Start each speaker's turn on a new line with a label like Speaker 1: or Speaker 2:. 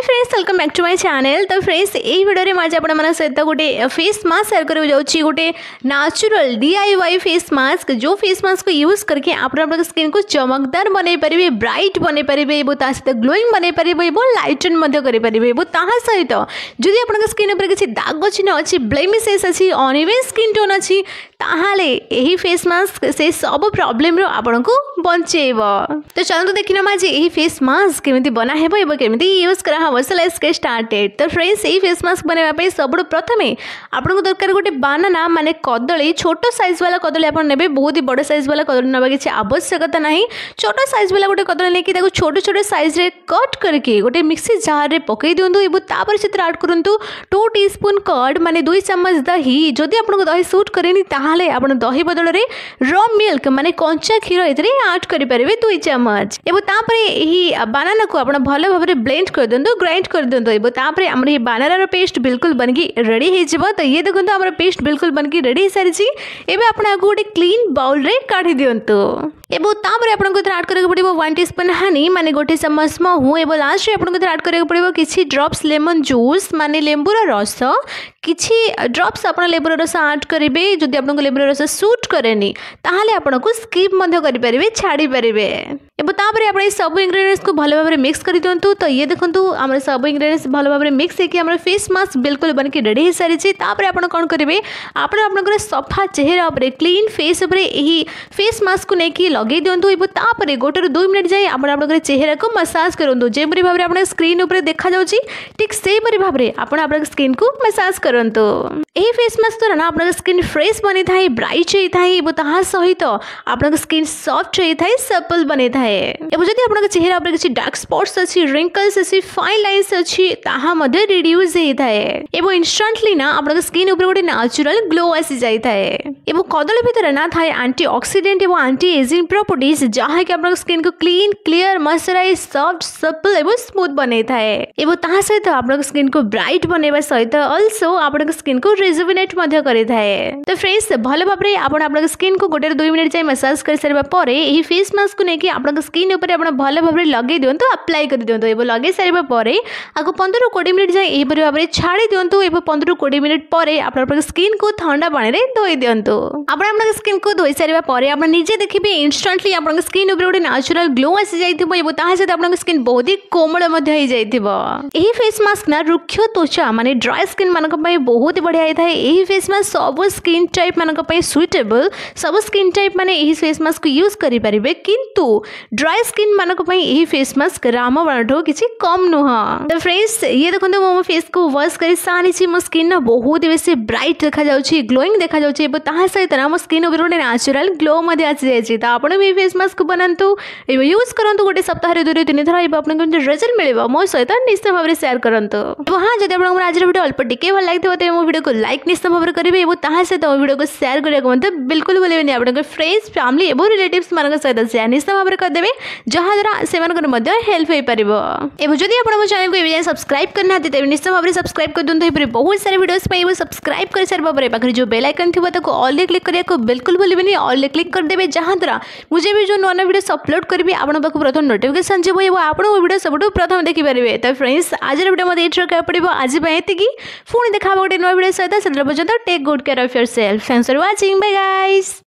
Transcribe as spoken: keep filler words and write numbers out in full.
Speaker 1: Friends welcome back to my channel. तो friends यही video में आज आपण सहित गोटे फेस मास्क शेयर करने जाऊँगी। गोटे नेचुरल डीआईवाई फेस मास्क जो फेस मास्क को यूज करके आप स्किन को चमकदार बनई पारे, ब्राइट बनई पारे, सहित ग्लोइंग बनई पारे, लाइटन करें। सहित जदि आप स्किन उपर किसी दाग चिन्ह अच्छी, ब्लेमिशेस अच्छी, अनइवन स्किन टोन अच्छी, ताहाले यही फेस मास्क से सब प्रॉब्लम रो आपन को बचेब। तो चलते देखिना आज यही फेस मास्क केमिति बना हेबो एबो केमिति यूज करा हबो। So let's get started. तो फ्रेंड्स यही फेस मास्क बनैबा पई सबडो प्रथमे आपन को दरकार गोटे बानाना माने कदली, छोटो साइज वाला कदली आपन नेबे। बहुत ही बड़ साइज वाला कदली नबा किछि आवश्यकता नाही। छोटो साइज वाला गोटे कदली लेके ताको छोटो छोटो साइज रे कट करके गोटे मिक्सी जार रे पकई दियंतु एबो तापर से ऐड करंतु टू टीस्पून कर्ड माने दो चम्मच दही। जदि आपन को दही सूट करेनी ताहाले आपन दही बदल रे रॉ मिल्क माने कंचा क्षीर एतरे ऐड करि परिबे दो चम्मच। एबो तापर एही बानाना को आपन भलो भाबरे ब्लेंड कर दियंतु, ग्राइंड कर दियंतु। एबो तापर हमर ये बानाना रो पेस्ट बिल्कुल बनकी रेडी हे जिवो। तो ये देखंतु हमर पेस्ट बिल्कुल बनकी रेडी हे सारी छी। एबे आपन आगु गोटे क्लीन बाउल रे काढी दियंतु। एबो तापर आपन को ऐड करके पड़िबो वन टीस्पून हनी माने गोटे चम्मच महू। एबो लास्ट रे आपन को ऐड करके पड़िबो किछि ड्रॉप्स लेमन जूस माने लेंबू रो रस, किछि ड्रॉप्स आपन लेंबू रो रस ऐड करिवे। जदि आपन को लेंबू रो रस सूट करेनी ताहाले आपन को स्किप मध्य करि परिबे, छाडी परिबे। एबो तापर आपन सब इंग्रेडिएंट्स को भलो भाबरे मिक्स करि दियंतु। तो ये देखंतु हमर सब इंग्रेडिएंट्स भलो भाबरे मिक्स हे कि हमर फेस मास्क बिल्कुल बनके रेडी हे सारी छी। तापर आपन कोन करिवे, आपन आपन सफा चेहरा ऊपर, क्लीन फेस ऊपर एही फेस मास्क को नेकी लगे दियंतु। एबो तापर गोटे रो दो मिनिट जाय आपन आपन चेहरा को मसाज करंतु। जेपरि भाबरे आपन स्क्रीन ऊपर देखा जाउची ठीक सेही परि भाबरे आपन आपन स्किन को मसाज करंतु। एही फेस मास्क द्वारा ना आपन स्किन फ्रेश बनि थाई, ब्राइट होई थाई। एबो ताहा सहित आपन स्किन सॉफ्ट होई थाई, सपल बनि थाई। एबो जदि आपन चेहरा ऊपर किछि डार्क स्पॉट्स अछि, रिंकल्स अछि, फाइन लाइन्स अछि, ताहा मध्ये रिड्यूस होई थाई। एबो इंस्टेंटली ना आपन स्किन ऊपर गोटे नेचुरल ग्लो आसी जाई थाई। एबो कदली भितर ना थाई एंटीऑक्सीडेंट एवं एंटी एजिंग प्रॉपर्टीज जहा कि आपन स्किन को clean, clear, moisturize, soft, supple एवं स्मूथ बनै थाई। एबो ताहा सहित आपन स्किन को ब्राइट बनेबा सहित आल्सो आपन स्किन को रिजुविनेट मध्ये करि थाई। तो फ्रेंड्स भलो भाबरे आपन आपन स्किन को गोटे दो मिनिट जाय मसाज कर सरबा परे एही फेस मास्क को नेकी आपन स्किन ऊपर आपन भलो भाबरे लगे दियंतु, अप्लाई कर दियंतु। एबो लगे सरबा परे आगो पंद्रह बीस मिनिट जाय एही परि भाबरे छाडी दियंतु। एबो पंद्रह बीस मिनिट परे आपन आपन स्किन को ठंडा पानी रे धोई दियंतु। आपन आपन स्किन को धोई सरबा परे आपन निजे देखिबे इंस्टेंटली आपन स्किन ऊपर गोटे नेचुरल ग्लो आसी जाइथिबो। एबो ताहा से आपन स्किन बहुत ही कोमल मध्ये होई जाइथिबो। एही फेस मास्क ना रुक्ष त्वचा माने ड्राई स्किन मानक पई बहुत बढ़िया हे थाए। एही फेस मास्क सब स्किन टाइप मानक पई सुइटेबल। सब स्किन टाइप माने एही फेस मास्क को यूज करि परिबे, किंतु ड्राई स्किन मानक पई एही फेस मास्क रामबाणठो किछि कम नुह। तो फ्रेंड्स ये देखंतु मो फेस को वॉश करि सानी छी। मो स्किन ना बहुत बेसी ब्राइट देखा जाउछि, ग्लोइंग देखा जाउछि। एबो ताहा सहित ना मो स्किन ऊपर गोटे नेचुरल ग्लो मध्ये आसी जाइछि। त आपण भी फेस मास्क बनांतु, एबो यूज करंतु। गोटे सप्ताह रे दो तीन थरा एबो आपन को रिजल्ट मिलिबो। मो सहित निश्चित भाबरे शेयर करंतु। तो हां जदि आपन आज वीडियो अल्प टिके भल लागिथो त मो वीडियो को लाइक निश्चित भाबरे करिवे। एबो ताहा सहित मो वीडियो को शेयर करिया को मते बिल्कुल भूलिबेनी। आपन फ्रेंड्स, फैमिली एबो रिलेटिव्स मानक सहित शेयर निश्चित भाबरे कर देबे, जहा द्वारा से मानकर मते हेल्प होई परिबो। एबो जदि आपन मो चैनल को एबे सब्सक्राइब करना हते तेबे निश्चित भाबरे सब्सक्राइब कर दोंतु। एबरे बहुत सारे वीडियोस पे एबो सब्सक्राइब कर सरबा परे पाखरे जो बेल आइकन थिबो ताको ऑल रे क्लिक करिया को बिल्कुल भूलिबेनी। ऑल रे क्लिक कर देबे, जहा द्वारा मुझे भी जो नवा नवा वीडियो अपलोड करबी आपन पाखु प्रथम नोटिफिकेशन जेबो एबो आपन वो वीडियो सबटु प्रथम देखि परिबे। त फ्रेंड्स आज वीडियो मते एट्रो का पड़िबो। आज पय एतिकी, पुणी देखा गोटे नवा वीडियो सहित। सेतले पर्यंत take good care of yourself. Thanks for watching, bye guys.